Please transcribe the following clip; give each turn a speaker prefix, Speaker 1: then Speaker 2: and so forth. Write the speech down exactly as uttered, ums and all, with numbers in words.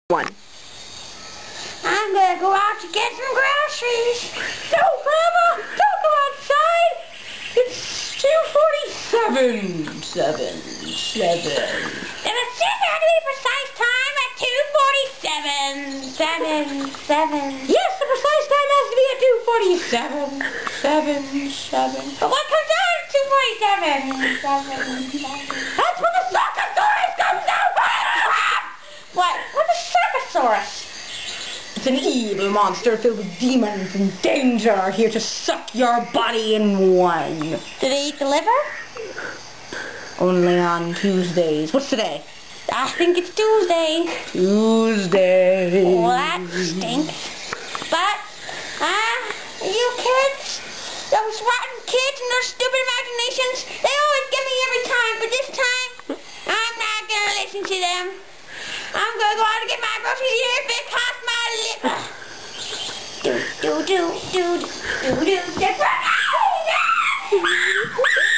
Speaker 1: One.
Speaker 2: I'm gonna go out to get some groceries. No, Grandma, don't go outside.
Speaker 1: It's two forty-seven. Seven. Seven.
Speaker 2: Then it's just had to be precise time at two forty-seven. Seven. Seven.
Speaker 1: Yes, the precise time has to be at two forty-seven. Seven. Seven.
Speaker 2: But what comes out at two forty-seven? Seven. Seven.
Speaker 1: That's when the Sarcosaurus comes out.
Speaker 2: What? What's a Sarcosaurus?
Speaker 1: It's an evil monster filled with demons and danger, here to suck your body in one.
Speaker 2: Do they eat the liver?
Speaker 1: Only on Tuesdays. What's today?
Speaker 2: I think it's Tuesday.
Speaker 1: Tuesday.
Speaker 2: Well, that stinks. But, ah, uh, you kids, those rotten kids and their stupid imaginations, they always get me every time, but this time, I'm not gonna listen to them. I'm gonna go out and get my groceries here if it costs my liver. Do, do, do, do, do, do, do, do.